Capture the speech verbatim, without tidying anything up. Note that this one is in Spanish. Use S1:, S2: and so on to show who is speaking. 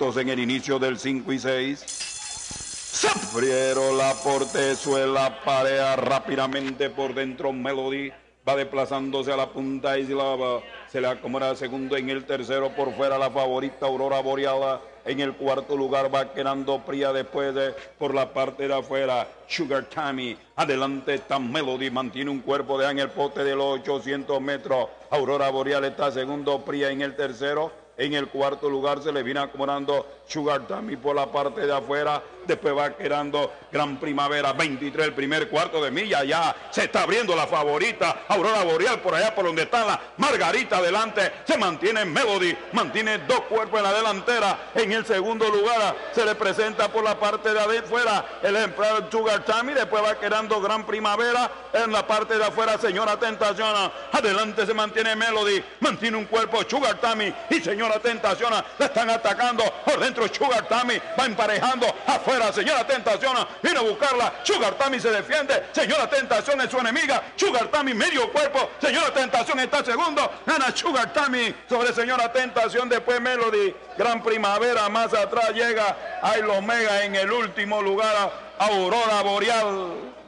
S1: favoritos en el inicio del cinco y seis. Se abrieron la portezuela, parea rápidamente por dentro Melody. Va desplazándose a la punta y se le acomoda segundo. En el tercero por fuera la favorita Aurora Boreal. En el cuarto lugar va quedando Pría, después de por la parte de afuera Sugar Tammy. Adelante está Melody, mantiene un cuerpo de en el pote de los ochocientos metros. Aurora Boreal está segundo, Pría en el tercero. En el cuarto lugar se le viene acomodando Sugar Tammy por la parte de afuera. Después va quedando Gran Primavera, veintitrés, el primer cuarto de milla. Ya se está abriendo la favorita Aurora Boreal por allá por donde está la Margarita. Adelante se mantiene Melody, mantiene dos cuerpos en la delantera. En el segundo lugar se le presenta por la parte de afuera el empleado Sugar Tammy. Después va quedando Gran Primavera. En la parte de afuera Señora Tentación. Adelante se mantiene Melody, mantiene un cuerpo Sugar Tammy y Señora Tentación. Le están atacando por dentro. Sugar Tammy va emparejando afuera. Señora Tentación viene a buscarla. Sugar Tammy se defiende. Señora Tentación es su enemiga. Sugar Tammy medio cuerpo. Señora Tentación está segundo. Gana Sugar Tammy sobre Señora Tentación. Después Melody. Gran Primavera más atrás llega Ailo Omega en el último lugar. Aurora Boreal.